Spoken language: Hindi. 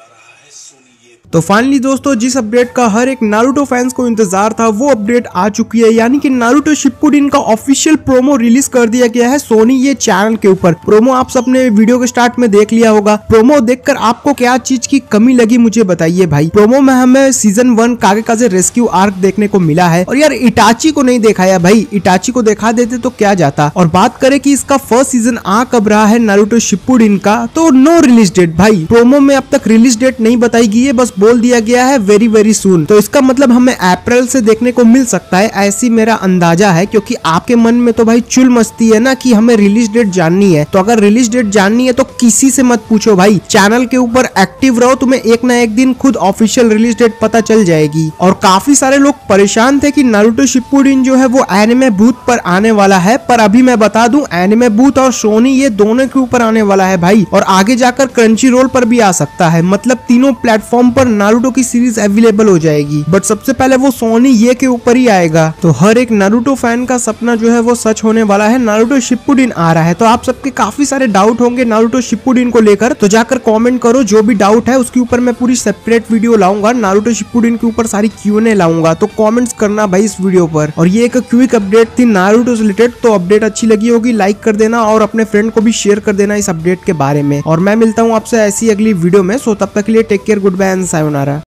तो फाइनली दोस्तों, जिस अपडेट का हर एक नारुतो फैंस को इंतजार था वो अपडेट आ चुकी है, यानी कि नारुतो शिप्पुडेन का ऑफिशियल प्रोमो रिलीज कर दिया गया है सोनी ये चैनल के ऊपर। प्रोमो आप सबने वीडियो के स्टार्ट में देख लिया होगा। प्रोमो देखकर आपको क्या चीज की कमी लगी मुझे बताइए भाई। प्रोमो में हमें सीजन 1 कागे रेस्क्यू आर्क देखने को मिला है, और यार इटाची को नहीं दिखाया भाई। इटाची को दिखा देते तो क्या जाता। और बात करें कि इसका फर्स्ट सीजन आ कब रहा है नारुतो शिप्पुडेन का, तो नो रिलीज डेट भाई। प्रोमो में अब तक रिलीज डेट नहीं बताई गई है, बस बोल दिया गया है वेरी सून। तो इसका मतलब हमें अप्रैल से देखने को मिल सकता है, ऐसी मेरा अंदाजा है। क्योंकि आपके मन में तो भाई चुल मस्ती है ना कि हमें रिलीज डेट जाननी है। तो अगर रिलीज डेट जाननी है तो किसी से मत पूछो भाई, चैनल के ऊपर एक्टिव रहो, तुम्हें एक ना एक दिन खुद ऑफिशियल रिलीज डेट पता चल जाएगी। और काफी सारे लोग परेशान थे कि नारुतो शिप्पुडेन जो है वो एनिमे बूथ पर आने वाला है, पर अभी मैं बता दूं एनिमे बूथ और सोनी ये दोनों के ऊपर आने वाला है भाई। और आगे जाकर क्रंची रोल पर भी आ सकता है, मतलब तीनों प्लेटफॉर्म पर नारुतो की सीरीज अवेलेबल हो जाएगी। बट सबसे पहले वो सोनी ये के ऊपर ही आएगा। तो हर एक नारुतो फैन का सपना जो है वो सच होने वाला है, नारुतो शिप्पुडेन आ रहा है। तो आप सबके काफी सारे डाउट होंगे नारुतो शिप्पुडेन को लेकर, तो जाकर कमेंट करो जो भी डाउट है उसके ऊपर मैं पूरी सेपरेट वीडियो लाऊंगा। नारुतो शिप्पुडेन के ऊपर सारी Q&A लाऊंगा, तो कमेंट्स करना भाई इस वीडियो पर। और ये एक क्विक अपडेट थी नारुतो से रिलेटेड। तो अपडेट अच्छी लगी होगी लाइक कर देना और अपने फ्रेंड को भी शेयर कर देना इस अपडेट के बारे में। और मैं मिलता हूँ आपसे ऐसी अगली वीडियो में। सो तब तक के लिए take care, goodbye and sayonara.